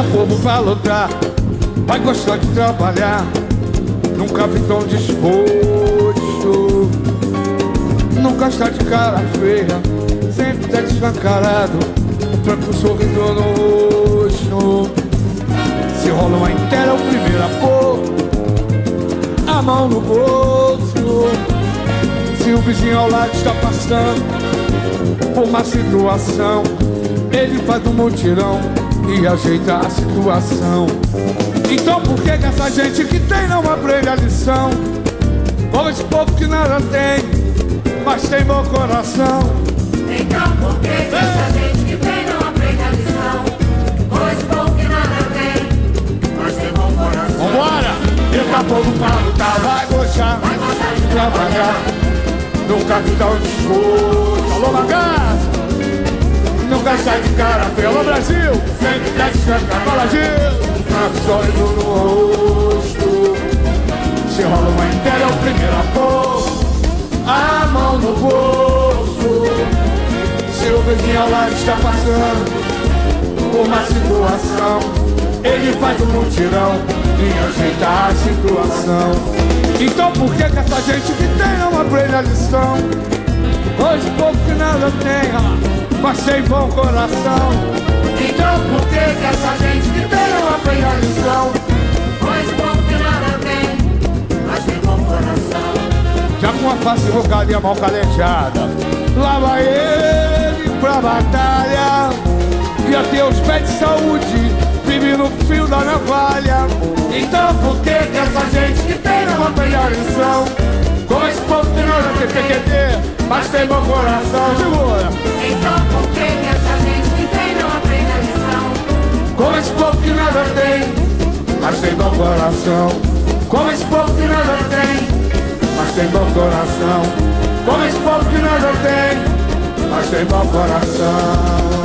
Pega povo pra lutar, vai gostar de trabalhar, nunca vi tão disposto. Nunca está de cara feia, sempre tá descancarado, tranco sorriso no rosto. Se rola uma inteira, é o primeiro a pôr a mão no bolso. Se o vizinho ao lado está passando por uma situação, ele faz um mutirão e ajeita a situação. Então por que essa gente que tem não aprende a lição? Como esse povo que nada tem, mas tem bom coração. Então por que essa gente que tem não aprende a lição? Como esse povo que nada tem, mas tem bom coração. Vambora! Fica povo pra lutar, vai gostar de trabalhar, nunca vi tão disposto. Alô, Magaça! Nunca sai de cara feia. Alô, Brasil! Sempre tá descansado. Fala, Gil! Sorriso no rosto. Se rola uma inteira, é o primeiro a pôr a mão no bolso. Se o vizinho ao lado está passando por uma situação, ele faz um mutirão e ajeita a situação. Então por que essa gente que tem não aprende a lição? Hoje povo que nada tem, mas tem bom coração. Então por que essa gente que tem não aprende a lição? Esse povo que nada tem, mas tem bom coração. Já com a face invocada e a mão calejada, lá vai ele pra batalha, e até os pés de saúde vive no fio da navalha. Então por que essa gente que tem não aprende a lição? Como esse povo que nada tem PQD, mas tem bom coração. Segura! Então por que essa gente que tem não aprende a lição? Como esse povo que nada tem, mas tem bom coração. Como esse povo que nada tem, mas tem bom coração. Como esse povo que nada tem, mas tem bom coração.